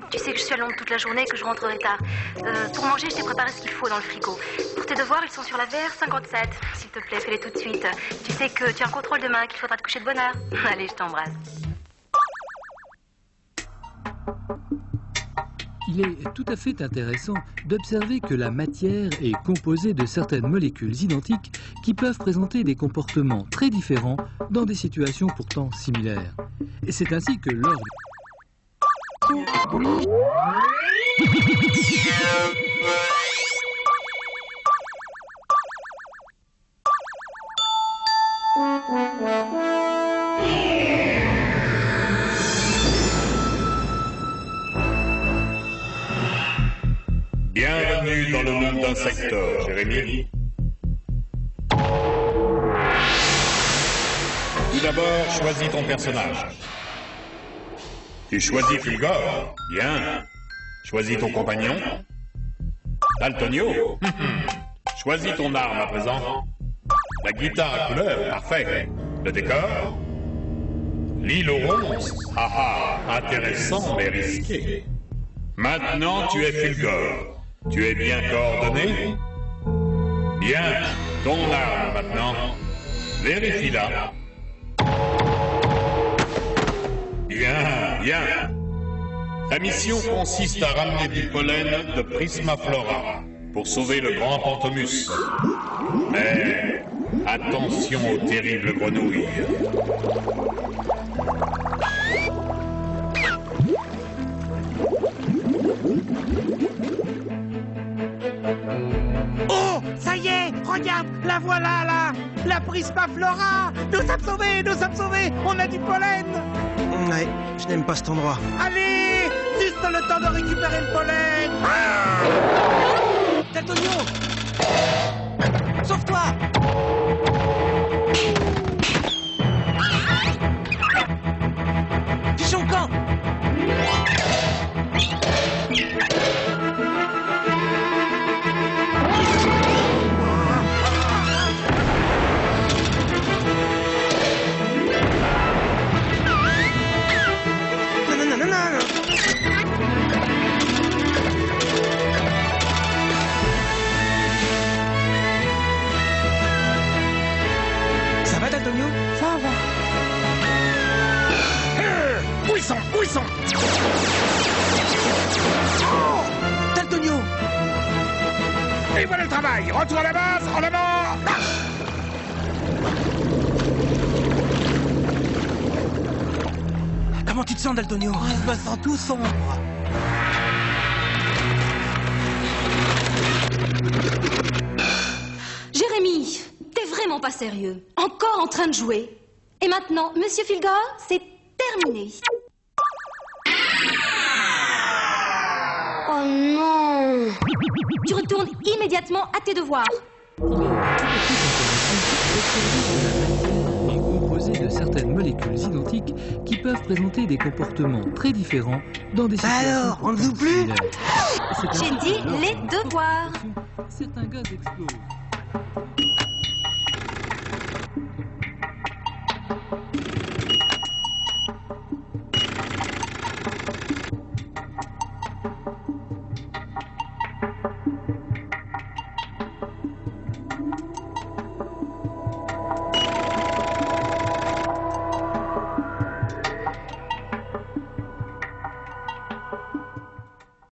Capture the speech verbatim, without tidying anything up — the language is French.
Tu sais que je suis à Londres toute la journée et que je rentrerai tard. Euh, pour manger, je t'ai préparé ce qu'il faut dans le frigo. Pour tes devoirs, ils sont sur la V R cinquante-sept. S'il te plaît, fais-les tout de suite. Tu sais que tu as un contrôle demain, qu'il faudra te coucher de bonne heure. Allez, je t'embrasse. Il est tout à fait intéressant d'observer que la matière est composée de certaines molécules identiques qui peuvent présenter des comportements très différents dans des situations pourtant similaires. Et c'est ainsi que lors Bienvenue dans le monde d'Insector, Jérémy. Tout d'abord, choisis ton personnage. Tu choisis Fulgore. Bien. Choisis ton compagnon. Daltonio. Choisis ton arme à présent. La guitare à couleur. Parfait. Le décor. L'île aux ronces. Ah ah, intéressant mais risqué. Maintenant, tu es Fulgore. Tu es bien coordonné? Bien. Ton arme maintenant. Vérifie-la. Bien, bien. Ta mission consiste à ramener du pollen de Prismaflora pour sauver le grand Panthomus. Mais attention aux terribles grenouilles. Oh, ça y est, regarde, la voilà là, la Prismaflora. Nous sommes sauvés, nous sommes sauvés, on a du pollen. Ouais, je n'aime pas cet endroit. Allez, juste le temps de récupérer le pollen. Ah Daltonio, sauve-toi. Fiche au camp. Ça va. Euh, où ils sont? Où ils sont? Oh, Daltonio. et voilà le travail. Retour à la base, en avant. Marche. Comment tu te sens, Daltonio? Je me sens tout sombre. Jérémy, t'es vraiment pas sérieux. Encore en train de jouer. Et maintenant, Monsieur Fulgore, c'est terminé. Oh non! Tu retournes immédiatement à tes devoirs. est composée de certaines molécules identiques qui peuvent présenter des comportements très différents dans des situations Alors, on ne joue plus? similaires. C'est J'ai ainsi dit que lors les d'une devoirs. certains gaz explosent.